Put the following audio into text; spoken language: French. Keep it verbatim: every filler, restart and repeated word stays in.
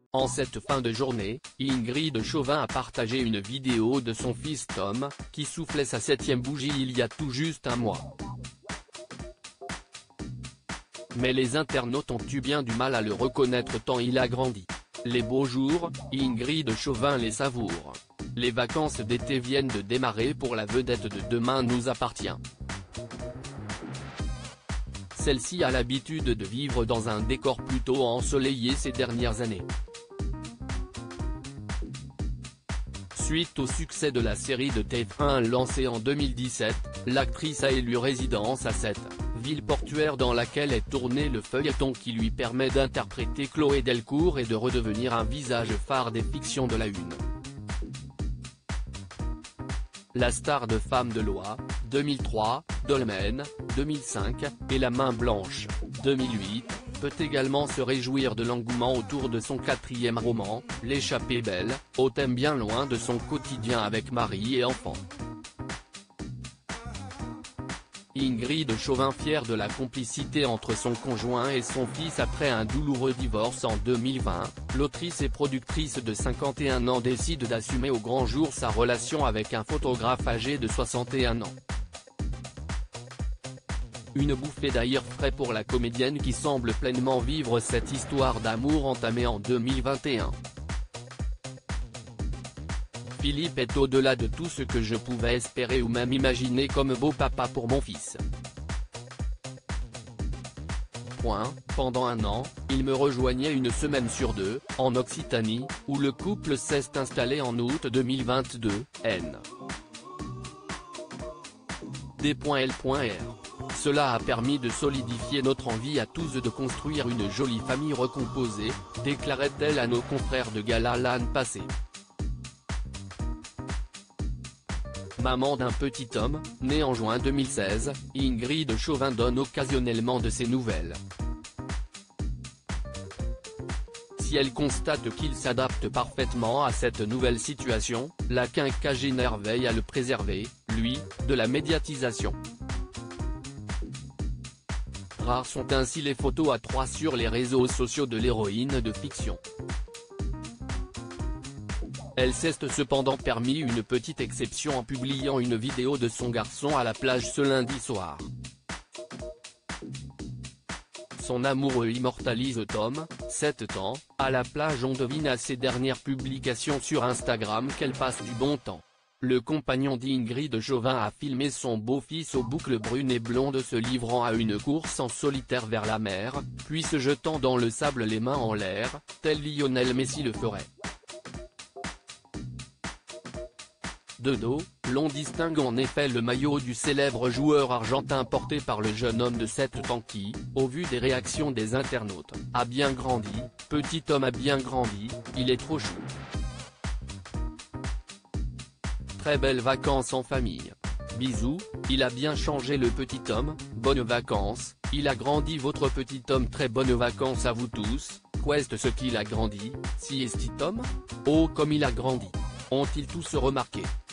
En cette fin de journée, Ingrid Chauvin a partagé une vidéo de son fils Tom, qui soufflait sa septième bougie il y a tout juste un mois. Mais les internautes ont eu bien du mal à le reconnaître tant il a grandi. Les beaux jours, Ingrid Chauvin les savoure. Les vacances d'été viennent de démarrer pour la vedette de Demain nous appartient. Celle-ci a l'habitude de vivre dans un décor plutôt ensoleillé ces dernières années. Suite au succès de la série de T F un lancée en deux mille dix-sept, l'actrice a élu résidence à Sète, ville portuaire dans laquelle est tourné le feuilleton qui lui permet d'interpréter Chloé Delcourt et de redevenir un visage phare des fictions de la Une. La star de Femme de loi, deux mille trois, Dolmen, deux mille cinq, et La main blanche, deux mille huit, peut également se réjouir de l'engouement autour de son quatrième roman, L'échappée belle, au thème bien loin de son quotidien avec mari et enfants. Ingrid Chauvin, fière de la complicité entre son conjoint et son fils après un douloureux divorce en deux mille vingt, l'autrice et productrice de cinquante et un ans décide d'assumer au grand jour sa relation avec un photographe âgé de soixante et un ans. Une bouffée d'air frais pour la comédienne qui semble pleinement vivre cette histoire d'amour entamée en deux mille vingt et un. Philippe est au-delà de tout ce que je pouvais espérer ou même imaginer comme beau papa pour mon fils. Point. Pendant un an, il me rejoignait une semaine sur deux, en Occitanie, où le couple s'est installé en août deux mille vingt-deux, N. D.L.R. Cela a permis de solidifier notre envie à tous de construire une jolie famille recomposée, déclarait-elle à nos confrères de gala l'année passée. Maman d'un petit homme, né en juin deux mille seize, Ingrid Chauvin donne occasionnellement de ses nouvelles. Si elle constate qu'il s'adapte parfaitement à cette nouvelle situation, la quinquagénaire veille à le préserver, lui, de la médiatisation. Rares sont ainsi les photos à trois sur les réseaux sociaux de l'héroïne de fiction. Elle s'est cependant permis une petite exception en publiant une vidéo de son garçon à la plage ce lundi soir. Son amoureux immortalise Tom, sept ans, à la plage. On devine à ses dernières publications sur Instagram qu'elle passe du bon temps. Le compagnon d'Ingrid Chauvin a filmé son beau-fils aux boucles brunes et blondes se livrant à une course en solitaire vers la mer, puis se jetant dans le sable les mains en l'air, tel Lionel Messi le ferait. De dos, l'on distingue en effet le maillot du célèbre joueur argentin porté par le jeune homme de sept ans qui, au vu des réactions des internautes, a bien grandi, petit homme a bien grandi, il est trop chou. Très belles vacances en famille. Bisous, il a bien changé le petit homme, bonnes vacances, il a grandi votre petit homme. Très bonnes vacances à vous tous, qu'est-ce ce qu'il a grandi, si est-il homme? Oh comme il a grandi. Ont-ils tous remarqué?